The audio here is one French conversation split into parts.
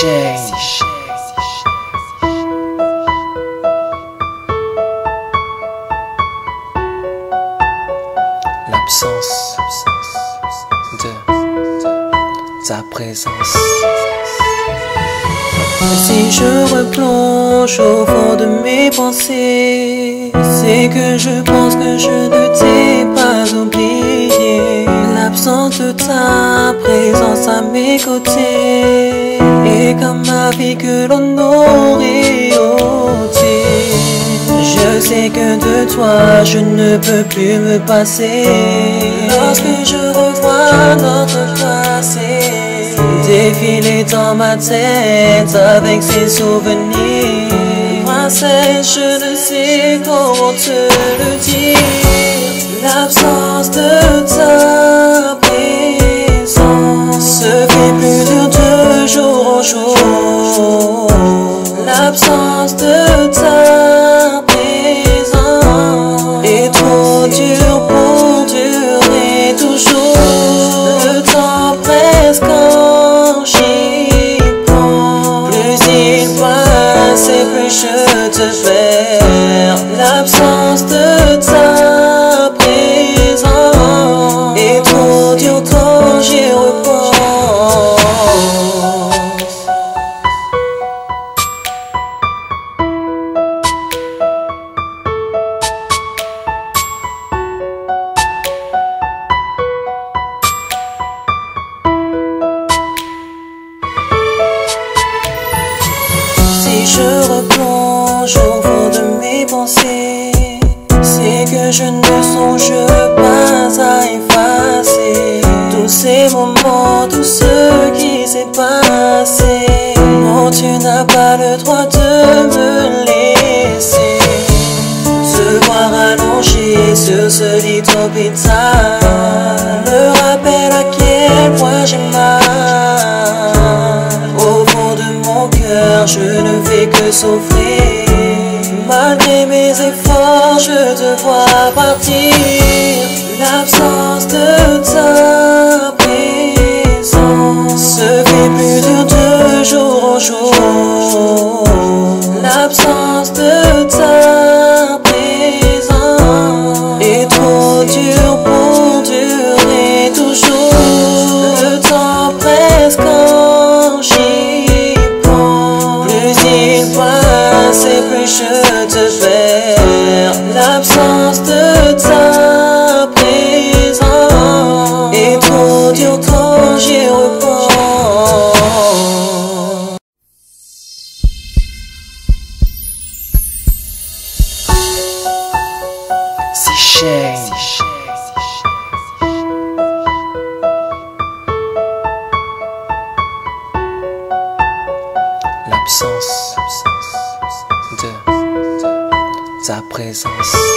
Shane. L'absence de ta présence. Si je replonge au fond de mes pensées, c'est que je pense que je ne t'ai pas oublié. L'absence de ta présence à mes côtés est comme ma vie que l'on aurait ôtée. Je sais que de toi je ne peux plus me passer. Lorsque je revois notre passé défiler dans ma tête avec ses souvenirs, princesse, je ne sais comment te le dire. L'absence de ta présence se fait plus dur de jour en jour. L'absence de ta présence est trop dure pour durer toujours. Le temps presque quand j'y pense, plus il passe et plus je te perds. L'absence de ta présence est trop dure quand j'y repense. Si je replonge au fond de mes pensées, c'est que je ne songe pas à effacer tous ces moments, tout ce qui s'est passé. Non, tu n'as pas le droit de me laisser te voir allongé sur ce lit d'hôpital. Me rappelle à quel point j'ai mal. Au fond de mon cœur, je ne fais que souffrir. Malgré mes efforts, je te vois partir. L'absence de ta présence se fait plus dur de jour en jour. L'absence de ta présence est trop dure pour durer toujours. Le temps presque quand j'y pense, plus il passe et plus je te perds. L'absence de ta présence est trop dure quand j'y repense. C'est Shane. L'absence de ta présence.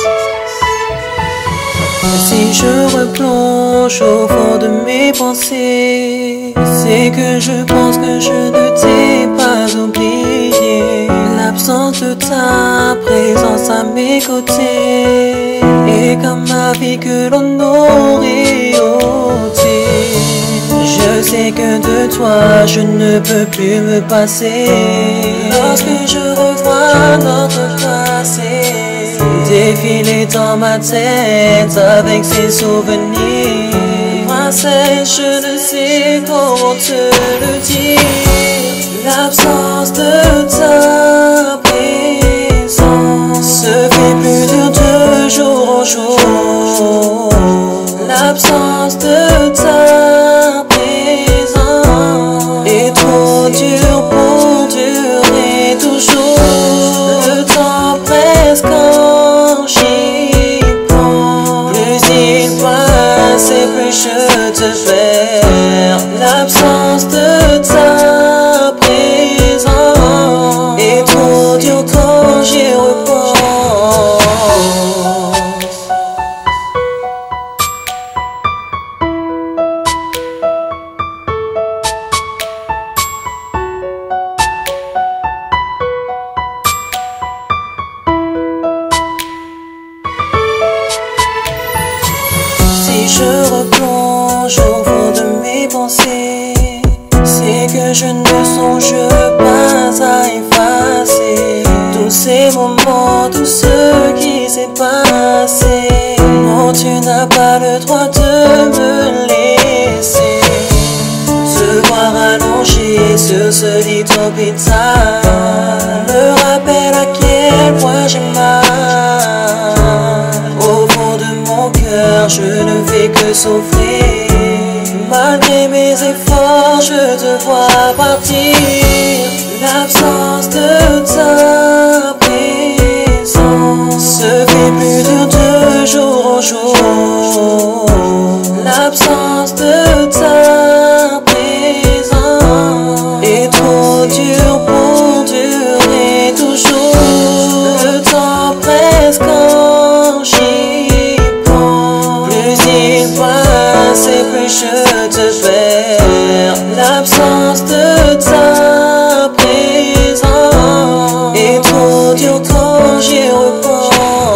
Si je replonge au fond de mes pensées, c'est que je pense que je ne t'ai pas oublié. L'absence de ta présence à mes côtés est comme ma vie que l'on aurait ôtée. Je sais que de toi je ne peux plus me passer. Lorsque je revois notre passé défiler dans ma tête avec ses souvenirs, princesse, je ne sais comment te le dire. L'absence de ta présence se fait plus dur de jour en jour. L'absence de ta présence est trop dure pour durer toujours. Le temps presque quand j'y pense, plus il passe et plus je te perds. L'absence de ta présence est trop dure quand j'y repense. Si je replonge au fond de mes pensées, c'est que je ne songe cœur, je ne fais que souffrir. Malgré mes efforts, je te vois partir. L'absence de ta présence se fait plus dur de jour en jour. L'absence de ta présence est trop dure pour durer toujours. Le temps presse quand j'y pense. Plus il passe et plus je te perds. L'absence de ta présence est trop dure quand j'y repense.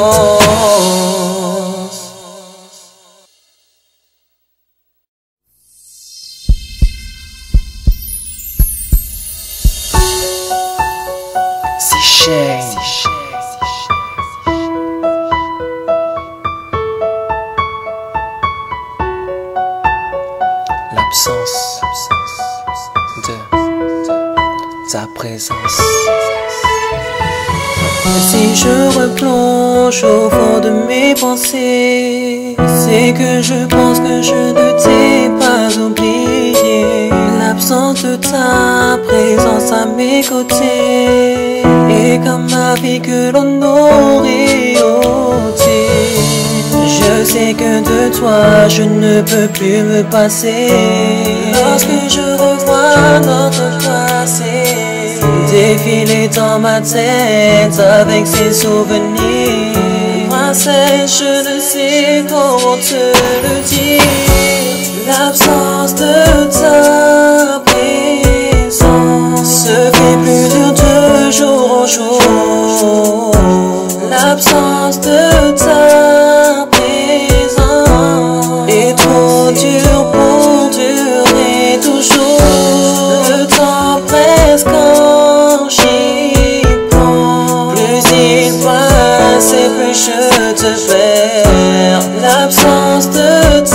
C'est Shane. L'absence de ta présence. Si je replonge au fond de mes pensées, c'est que je pense que je ne t'ai pas oublié. L'absence de ta présence à mes côtés est comme ma vie que l'on aurait ôtée. Je sais que de toi je ne peux plus me passer. Lorsque je revois notre passé défiler dans ma tête avec ses souvenirs, princesse, je ne sais comment te le dire. L'absence de ta présence se fait plus dur de jour en jour. L'absence de ta présence est trop dure pour durer toujours. Le temps presse quand j'y pense. Plus il passe et plus je te perds. L'absence de